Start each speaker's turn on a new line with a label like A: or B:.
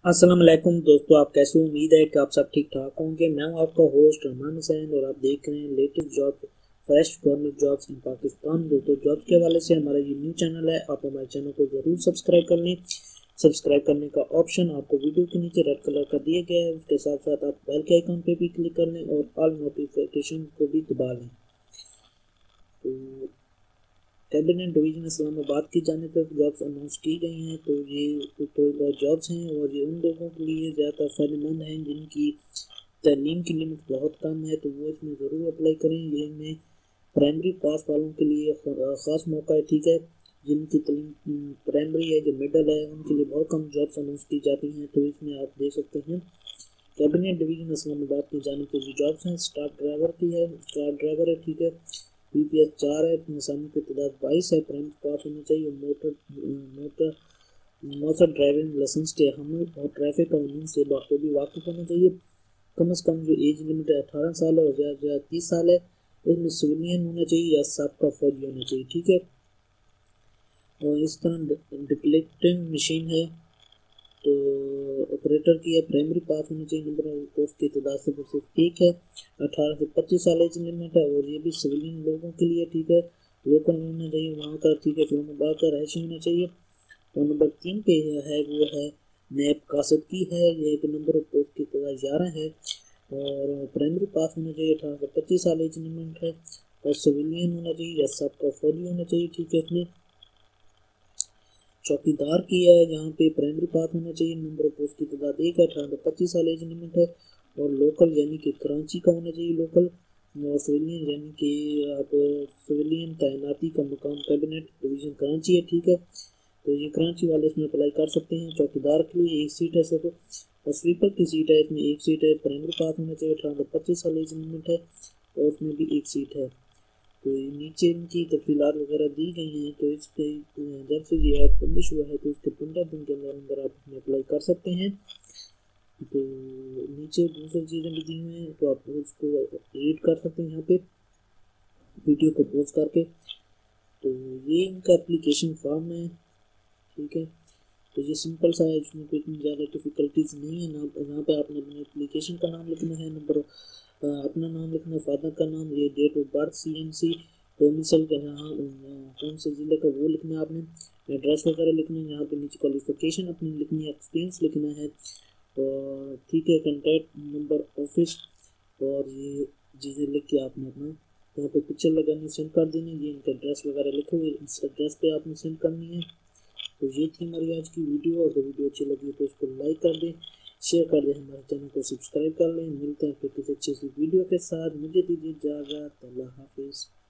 A: अस्सलाम वालेकुम दोस्तों, आप कैसे हो? उम्मीद है कि आप सब ठीक ठाक होंगे। मैं हूं आपका होस्ट रहमान हुसैन और आप देख रहे हैं latest job fresh government jobs in Pakistan. दोस्तों, जॉब्स के हवाले से हमारा ये न्यू चैनल है, आप हमारे चैनल को ज़रूर सब्सक्राइब कर लें। सब्सक्राइब करने का ऑप्शन आपको वीडियो के नीचे रेड कलर का दिया गया है, उसके साथ साथ आप बेल के आइकन पे भी क्लिक कर लें और ऑल नोटिफिकेशन को भी दबा लें। तो कैबिनेट डिवीजन इस्लामाबाद की जानिब से जॉब्स अनाउंस की गई हैं। तो ये कोई बहुत जॉब्स हैं और ये उन लोगों के लिए ज़्यादा फ़ायदेमंद हैं जिनकी तालीम की लिमिट बहुत कम है, तो वो इसमें ज़रूर अप्लाई करें। ये में प्राइमरी पास वालों के लिए ख़ास मौका है, ठीक है। जिनकी तालीम प्राइमरी है, जो मिडल है, उनके लिए बहुत कम जॉब्स अनाउंस की जाती हैं। तो इसमें आप देख सकते हैं कैबिनेट डिवीजन इस्लामाबाद की जानिब से जो जॉब्स हैं, स्टाफ ड्राइवर की है, स्टाफ ड्राइवर है, ठीक है। पीपीएस 4 है, निशानी की तादाद 22 है, प्राइमरी पास होना चाहिए। मोटर मोटर ड्राइविंग लाइसेंस के हमल और ट्रैफिक कानून से बाखूबी वाकिफ होना चाहिए। कम अज़ कम जो एज लिमिट है 18 साल है और ज़्यादा से ज़्यादा 30 साल है। इसमें सिविलियन होना चाहिए या साबका फौजी होना चाहिए, ठीक है। और इस तरह डिप्लेटिंग मशीन है, तो ऑपरेटर की है, प्राइमरी पास होनी चाहिए। नंबर ऑफ पोस्ट की तादाद सिर्फ एक है। 18 से 25 साल एज लिमिट है और ये भी सिविलियन लोगों के लिए, ठीक है। लोकल होना चाहिए वहाँ का, ठीक है। इस्लामाबाद का रहायशी होना चाहिए। और नंबर 3 पे है वो है नैब कासिद की है। ये एक नंबर ऑफ पोस्ट की तादाद 11 है और प्राइमरी पास होना चाहिए। 18 से 25 साल एज लिमिट है और सिविलियन होना चाहिए या सबका फौजी होना चाहिए, ठीक है। इसमें चौकीदार की है, जहाँ पे प्राइमरी पास होना चाहिए। नंबर ऑफ पोस्ट की तादाद 1 है। 18 से 25 साल एज लिमिट है और लोकल यानी कि कराची का होना चाहिए लोकल। और सिविलियन यानी कि आप सिविलियन तैनाती का मुकाम कैबिनेट डिवीजन कराची है, ठीक है। तो ये कराची वाले इसमें अप्लाई कर सकते हैं। चौकीदार के लिए एक सीट है सिर्फ और स्वीपर की सीट है, इसमें एक सीट है। प्राइमरी पास होना चाहिए। 18 से 25 साल एज लिमिट है और उसमें भी एक सीट है। तो नीचे इनकी तफसीलात वगैरह दी गई हैं। तो इस पे जब से ये ऐप पब्लिश हुआ है तो इसके 15 दिन के अंदर अंदर आप इसमें अप्लाई कर सकते हैं। तो नीचे दूसरी चीज़ें भी दी हुई हैं, तो आप उसको रीड कर सकते हैं यहाँ पे वीडियो को पॉज करके। तो ये इनका एप्लीकेशन फॉर्म है, ठीक है। तो ये सिंपल सा है, इसमें कोई इतनी ज़्यादा डिफिकल्टीज नहीं है ना। यहाँ पे आपने अपने एप्लीकेशन का नाम लिखना है, नंबर अपना नाम लिखना है, फादर का नाम, ये date of birth, CMC domicile का यहाँ कौन से ज़िले का वो लिखना है आपने। एड्रेस वगैरह लिखना है, यहाँ पे नीचे क्वालिफिकेशन अपनी लिखनी है, एक्सपीरियंस लिखना है और ठीक है, कॉन्टैक्ट नंबर, ऑफिस और ये चीज़ें लिख के आपने अपना यहाँ पे पिक्चर लगानी, सेंड कर देनी। ये इनका एड्रेस वगैरह लिखे हुए इस एड्रेस पे आपने सेंड करनी है। तो ये थी हमारी आज की वीडियो। अगर वीडियो अच्छी लगी तो इसको लाइक कर दें, शेयर कर दें, हमारे चैनल को सब्सक्राइब कर लें। मिलते हैं फिर किसी अच्छी सी वीडियो के साथ। मुझे दीजिए इजाज़त। अल्लाह हाफिज़।